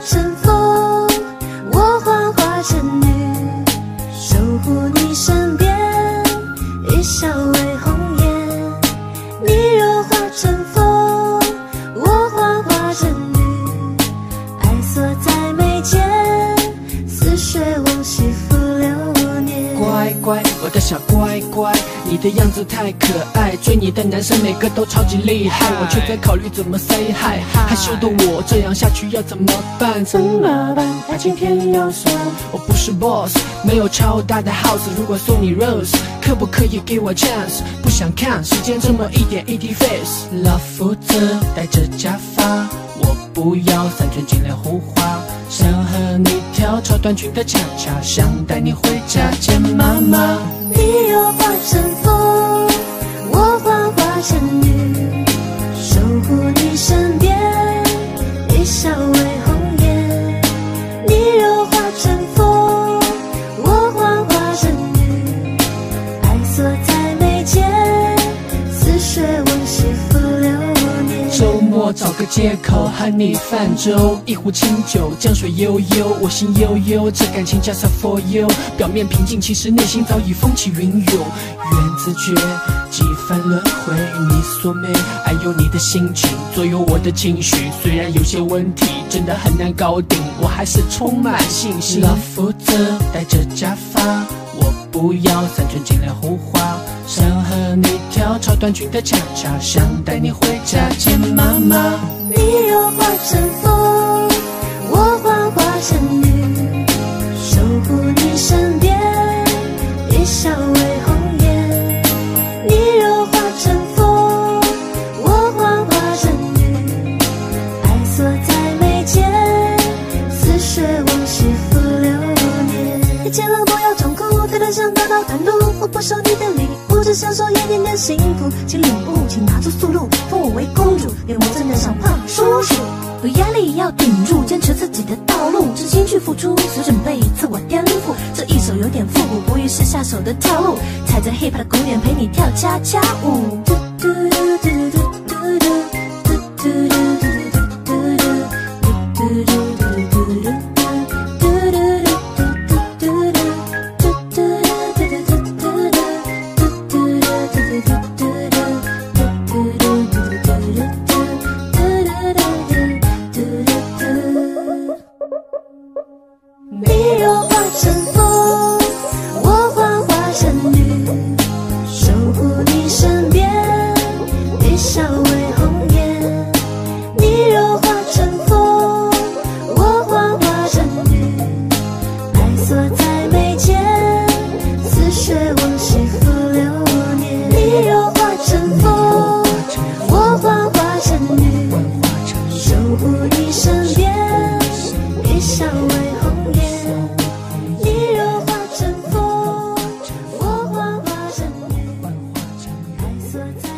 成风，我幻化成雨，守护你身边，一笑为红颜。你若化成风，我幻化成雨，爱锁在眉间，似水往昔浮流年。 乖乖，我的小乖乖，你的样子太可爱，追你的男生每个都超级厉害，我却在考虑怎么 say hi。害羞的我这样下去要怎么办？怎么办？爱情偏要酸。我不是 boss， 没有超大的 house， 如果送你 rose， 可不可以给我 chance？ 不想看时间这么一点一滴 face。老夫子戴着假发，我不要三寸金莲胡花，想和你跳超短裙的恰恰，想带你回家见妈妈。 你若化成风，我幻化成雨，守护你身边，一笑为红颜。你若化成风，我幻化成雨，爱锁在眉间，似水往昔浮流年。 周末找个借口和你泛舟，一壶清酒，江水悠悠，我心悠悠，这感情 just for you。表面平静，其实内心早已风起云涌。缘字诀，几番轮回，你所美，还有你的心情左右我的情绪。虽然有些问题真的很难搞定，我还是充满信心。老夫子戴着假发，我不要三寸金莲胡花，想和你跳超短裙的恰恰，想带你回家见妈妈。 你若化成风，我幻化成雨，守护你身边，一笑为红颜。你若化成风，我幻化成雨，爱锁在眉间，似水往昔浮流年。一切浪都要冲哭，才能想得到坦路。我不收你的礼物，只享受一点点幸福。请领悟，请拿出速度，封我为公主，连我真的像胖叔叔。有压力要顶住，坚持自己的道路，真心去付出，随准备自我颠覆。这一首有点复古，不宜是下手的跳路，踩着 hip hop 的鼓点陪你跳恰恰舞。你若化成风，我幻化成雨，守护你身边，一笑为红颜。你若化成风，我幻化成雨，爱锁在眉间，似水往昔浮流年。你若化成风，我幻化成雨，守护你身边，一笑为红颜。你若化成风，我幻化成雨，爱锁在